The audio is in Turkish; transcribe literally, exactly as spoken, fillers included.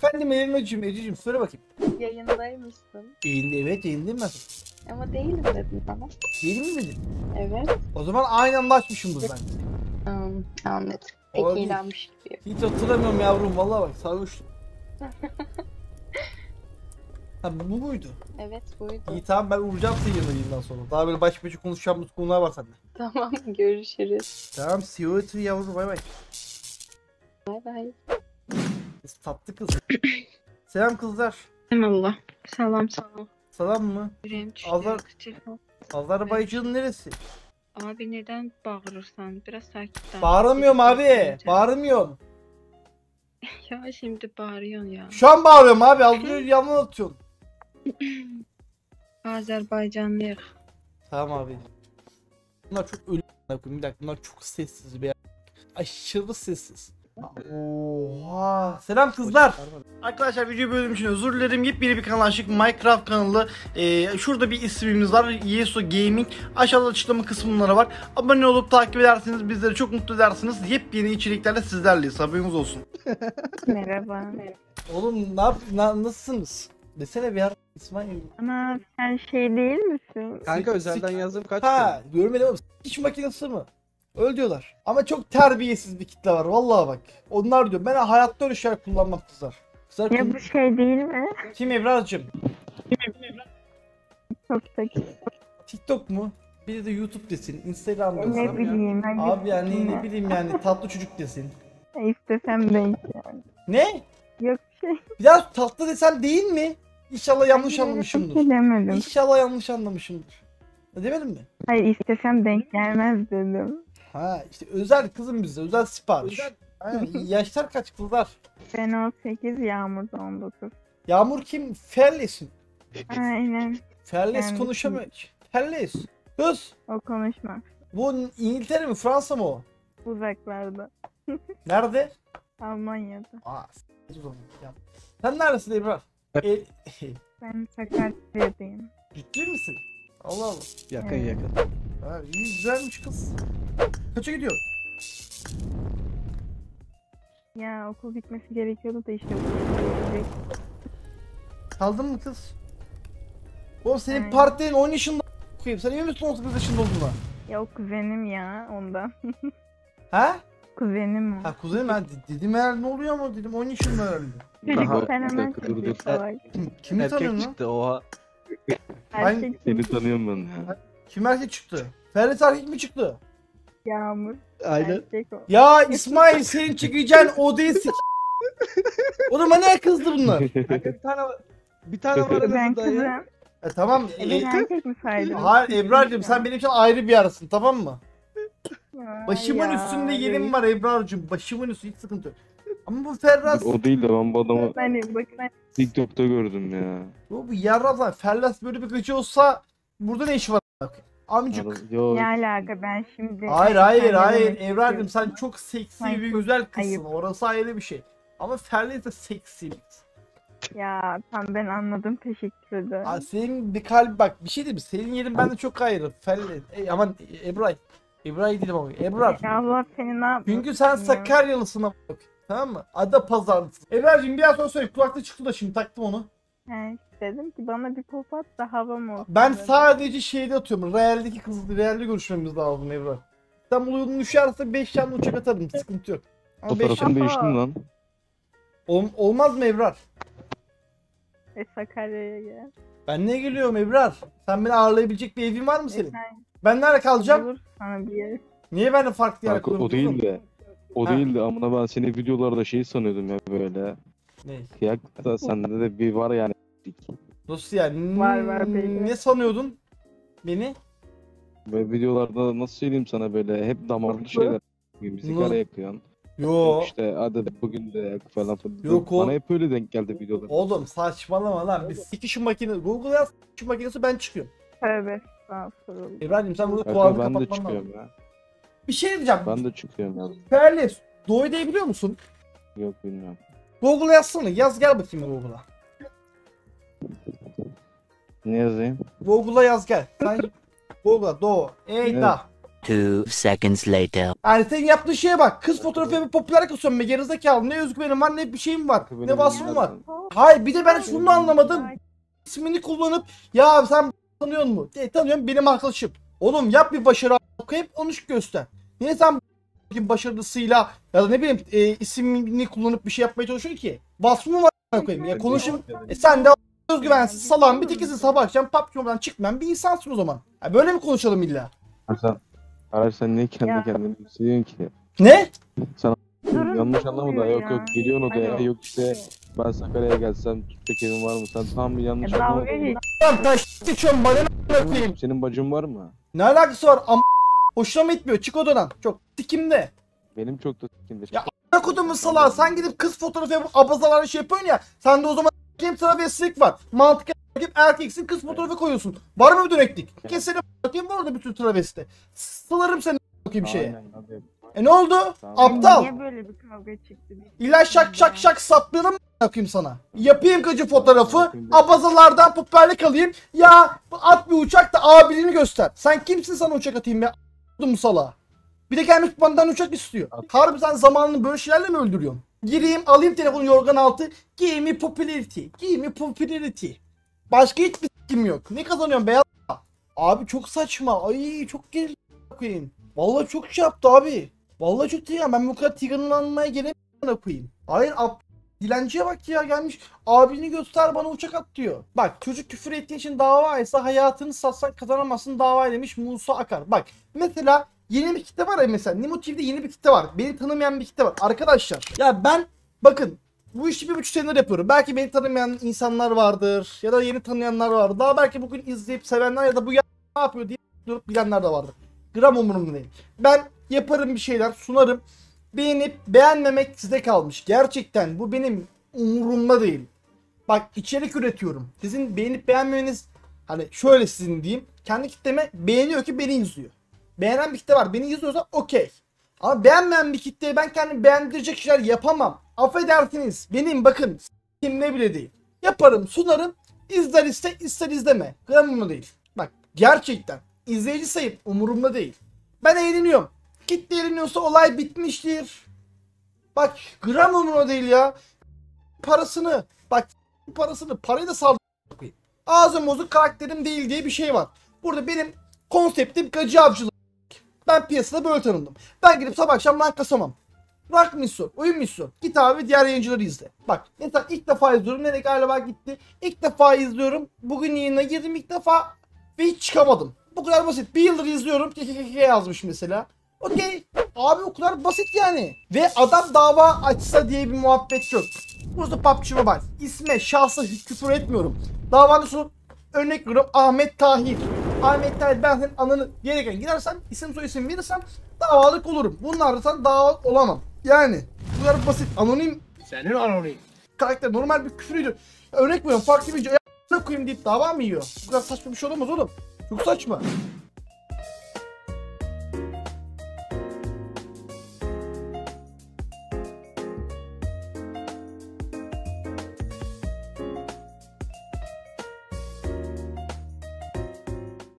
Efendim Ececiğim, Ececiğim söyle bakayım. Yayındaymışsın. Yayında, evet yayındayım ben. Ama değilim dedin bana. Değil mi dedin? Evet. O zaman aynı anda açmışımdır ben. Hmm, anladım. Olabilir. Peki inanmış gibi. Hiç hatırlamıyorum yavrum vallahi bak sarhoştum. Ha bu buydu. Evet buydu. İyi tamam ben vuracağım seni yayından sonra. Daha böyle baş başa konuşacağımız konular var sende. Tamam görüşürüz. Tamam see you later yavrum bay bay. Bay bay. Tatlı kız. Selam kızlar. Allah. Selam sana. Selam mı? Yüreğim düştü. Azar- Telefon. Azerbaycan'ın neresi? Abi neden bağırırsan? Biraz sakin ol. Bağıramıyorum abi. Bağırmıyorum. Ya şimdi bağırıyorsun ya. Şu an bağırıyorum abi. Az önce yalan atıyorsun. Azerbaycanlıyız. Tamam abi. Bunlar çok ölü. Bir dakika bunlar çok sessiz bir aşırı sessiz. Oha. Selam kızlar. Arkadaşlar video bölüm için özür dilerim. Yepyeni bir kanal açtık. Minecraft kanalı. Ee, şurada bir ismimiz var. Yeso Gaming. Aşağıda açıklama kısımları var. Abone olup takip ederseniz bizleri çok mutlu edersiniz. Yepyeni içeriklerle sizlerleyiz. Haberiniz olsun. Merhaba. Oğlum ne yap na, nasılsınız? Desene bir ara İsmail. Ama sen şey değil misin? Kanka özelden yazdım kaç Ha görmedim ama hiç makinesi mi? Öyle diyorlar. Ama çok terbiyesiz bir kitle var vallahi bak. Onlar diyor ben hayatta öyle şeyler kullanmam kızlar. Kızlar Ya kun- bu şey değil mi? Kim Ebrar'cığım? Çok saçma. TikTok mu? Bir de YouTube desin, Instagram desin. Ne bileyim. Hadi Abi yani sikeyim ne ya. bileyim yani tatlı çocuk desin. İstesem denk yani. Ne? Yok bir şey. Biraz tatlı desem değil mi? İnşallah yanlış anlamışımdır. Hayır, demedim. İnşallah yanlış anlamışımdır. Demedim mi? Hayır istesem denk gelmez dedim. Ha işte özel kızım bizde, özel sipariş. Aynen. Yaşlar kaç kızlar? Ben on sekiz, Yağmur da on dokuz. Yağmur kim? Ferlesin. Aynen. Ferles Ben- konuşamıyor. Ferles. Kız. O konuşmaz. Bu İngiltere mi Fransa mı o? Uzaklarda. Nerede? Almanya'da. Aa, s**t o zaman ya. Sen neredesin Ebrar? E, Ben Sakarya'dayım. ciddi misin? Allah Allah. Yakın Evet. yakın. Ha, iyi güzelmiş kız. Kaça gidiyor? Ya okul bitmesi gerekiyordu da işte okul bitecek. Kaldın mı kız? Oğlum senin Aynen. partinin on yaşında koyayım. Sen emin misin on sekiz yaşında olduğuna? Ya o kuzenim ya ondan. Ha? Kuzenim o. Ha kuzenim ben de- dedim herhalde ne oluyor ama dedim on yaşında herhalde. Çocuk Daha- sen hemen Dur, dur, dur. çocuk salak. Kimi Erkek tanıyorsun lan? çıktı oha. Erkek Seni tanıyorum ben ya. Kim erkek çıktı? Ferhat erkek mi çıktı? Yağmur. Aynen. Erkek o. Ya İsmail senin çıkacağın o değil sik. Oğlum bana kızdı bunlar. Kanka bir tane bir tane var Ben arasında kızım. ya. E tamam. Ben E, erkek mi saydım? hayır Ebrar'cığım sen benim için ayrı bir arasın tamam mı? Ya, Başımın ya, üstünde yerim reis. var Ebrar'cığım. Başımın üstü hiç sıkıntı yok. Ama bu Ferraz, O değil de ben bu adamı Hani bak ben TikTok'ta gördüm ya. bu, bu yarrab lan. Ferraz böyle bir gıcı olsa burada ne işi var? Amcık. Yani, yo, ne alaka ben şimdi. Hayır hayır Sen hayır demek Ebrar'cığım sen istiyorsun. çok seksi Sen bir çok güzel kızsın. ayıp. Orası ayrı bir şey. Ama Ferraz de seksi bir kız. Ya tam ben anladım teşekkür ederim. Aa, senin bir kalp bak bir şey değil mi? Senin yerin bende çok ayrı. Ferraz. E, aman Ebray. Ebray değilim ama. Ebrar. Ya Allah seni ne yapmasın Çünkü sen ya. Sakaryalısın ama bak. Tamam mı? Ada pazarlısın. Ebrar'cığım biraz sonra söyle. Kulakta çıktı da şimdi taktım onu. He, dedim ki bana bir pop at da havam olsun. Ben dedim. sadece şeyde atıyorum. Real'deki kızla Real'de görüşmemiz lazım Ebrar. İstanbul yolunu düşerse beş tane uçak atarım. Sıkıntı yok. Ama beş fotoğrafını Ama- değiştin lan. Ol- olmaz mı Ebrar? E, Sakarya'ya gel. Ben ne geliyorum Ebrar? Sen beni ağırlayabilecek bir evin var mı E, senin? sen Ben nerede kalacağım? bulur sana bir yer. Niye ben de farklı yer Kanka, o kuruyorum? değil de. O Ha. değil de amına ben seni videolarda şey sanıyordum ya böyle. Ne? Ya da sende de bir var yani. Nasıl yani? Var, var, belli. Ne sanıyordun? Beni? Böyle videolarda nasıl söyleyeyim sana böyle hep damarlı şeyler. Bir sigara Ne? yakıyorsun. Yo. İşte hadi bugün de yak falan falan. Yok o- Bana hep öyle denk geldi videolar. Oğlum saçmalama lan. Bir sikiş makinesi. Google yaz sikiş makinesi ben çıkıyorum. Tövbe estağfurullah. İbrahim sen burada Kanka kulağını ben de kapatman çıkıyorum lazım. ya. Bir şey diyeceğim. Ben de çıkıyorum ya. Ferlis. Doğu Ede'yi biliyor musun? Yok bilmiyorum. Google'a yazsana. Yaz gel bakayım Google'a. Ne yazayım? Google'a yaz gel. Sen Google'a Doğu Eda. Two seconds later. Yani senin yaptığın şeye bak. Kız fotoğrafı popüler kısıyorum be gerizekalı. Ne özgüvenim var ne bir şeyim var. Benim Ne vasfım var. zaten- Hayır bir de ben şunu da anlamadım. İsmini kullanıp ya sen tanıyor musun? De, tanıyorum benim arkadaşım. Oğlum yap bir başarı okuyup onu göster. Niye sen başarısıyla ya da ne bileyim e, ismini kullanıp bir şey yapmaya çalışıyorsun ki? Vasfım var koyayım ya konuşayım. E, sen de özgüvensiz salan bir tekisin sabah akşam P U B G Mobile'dan çıkmayan bir insansın o zaman. Ya böyle mi konuşalım illa? Sen, Araç sen niye kendi Ya. kendini yükseliyorsun ki? Ne? Durun, Yanlış ne anlama da oluyor yok ya? yok geliyorsun odaya Alo. yok işte ben Sakarya'ya gelsem Türkçe kelime var mı? Sen tam bir yanlış Ya anlama. dalga geç. Lan taş geçiyorum bana ne koyayım? Senin bacın var mı? Ne alakası var? Am hoşuna mı etmiyor? Çık odadan. Çok sikimde. Benim çok da sikimde. Ya a**a kodumun salağı sen gidip kız fotoğrafı yapıp abazalarla şey yapıyorsun ya. Sen de o zaman kim travestilik var. Mantık yapıp erkeksin kız fotoğrafı koyuyorsun. Var mı bir döneklik? Keselim bakayım var orada bütün travesti. Sılarım seni bakayım şeye. Aynen, hadi. E ne oldu? Tamam. Aptal. Niye böyle bir kavga çıktı? İlla şak şak şak saplayalım mı bakayım sana? Yapayım gıcı fotoğrafı. Abazalardan popülerlik alayım. Ya at bir uçak da abiliğini göster. Sen kimsin sana uçak atayım ya? A**dım salağa. Bir de gelmiş benden uçak istiyor. Harbi sen zamanını böyle şeylerle mi öldürüyorsun? Gireyim alayım telefonu yorgan altı. Give me popularity. Give me popularity. Başka hiçbir s**kim yok. Ne kazanıyorum beyaz? Abi çok saçma. Ay çok geri koyayım. Vallahi çok şey yaptı abi. Vallahi çok tiran. Ben bu kadar tiranlanmaya gelemiyorum koyayım. Hayır ab dilenciye bak ya gelmiş. Abini göster bana uçak at diyor. Bak çocuk küfür ettiği için davaysa hayatını satsan kazanamazsın dava demiş Musa Akar. Bak mesela yeni bir kitle var ya mesela. Nimo T V'de yeni bir kitle var. Beni tanımayan bir kitle var. Arkadaşlar ya ben bakın bu işi bir buçuk senedir yapıyorum. Belki beni tanımayan insanlar vardır. Ya da yeni tanıyanlar vardır. Daha belki bugün izleyip sevenler ya da bu ya ne yapıyor diye durup bilenler de vardır. Gram umurumda değil. Ben yaparım bir şeyler sunarım. Beğenip beğenmemek size kalmış. Gerçekten bu benim umurumda değil. Bak içerik üretiyorum. Sizin beğenip beğenmemeniz hani şöyle sizin diyeyim. Kendi kitleme beğeniyor ki beni izliyor. Beğenen bir kitle var. Beni izliyorsa okey. Ama beğenmeyen bir kitleye ben kendimi beğendirecek şeyler yapamam. Affedersiniz. Benim bakın kimle bile değil. Yaparım sunarım. İzler iste ister izleme. Gram umurumda değil. Bak gerçekten. İzleyici sayım umurumda değil. Ben eğleniyorum. Kitle eğleniyorsa olay bitmiştir. Bak gram umurumda değil ya. Parasını bak parasını parayı da sal. Ağzım bozuk karakterim değil diye bir şey var. Burada benim konseptim gacı avcılık. Ben piyasada böyle tanındım. Ben gidip sabah akşam rank kasamam. Rank misyon, oyun misyon. Git abi diğer yayıncıları izle. Bak mesela ilk defa izliyorum. Nereye galiba gitti. İlk defa izliyorum. Bugün yayına girdim ilk defa. Ve hiç çıkamadım. Bu kadar basit. Bir yıldır izliyorum. Kekekeke yazmış mesela. Okey. Abi o kadar basit yani. Ve adam dava açsa diye bir muhabbet yok. Burada P U B G Mobile. İsme, şahsa hiç küfür etmiyorum. Davanın sonu örnek veriyorum Ahmet Tahir. Ahmet Tahir ben senin ananı gereken gidersen isim soy isim verirsem davalık olurum. Bunlardan dava olamam. Yani bu kadar basit. Anonim. Senin anonim. Karakter normal bir küfürüydü. Örnek veriyorum farklı bir video. Ya koyayım deyip dava mı yiyor? Bu kadar saçma bir şey olamaz oğlum. Çok saçma.